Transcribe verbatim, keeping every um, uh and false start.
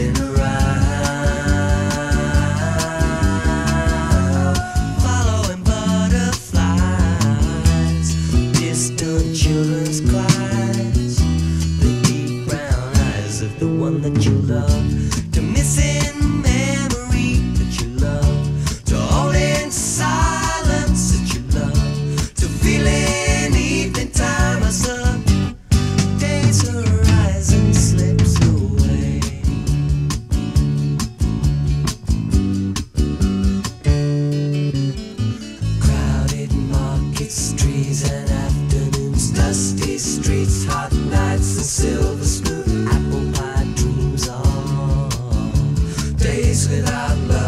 spin around, following butterflies, distant children's cries, the deep brown eyes of the one that you love, to missing memory that you love, to holding silence that you love, to feeling evening time as the day's horizon slips away. Crowded market streets and afternoons, dusty streets, hot nights and silver smooth apple pie dreams on. Days without love.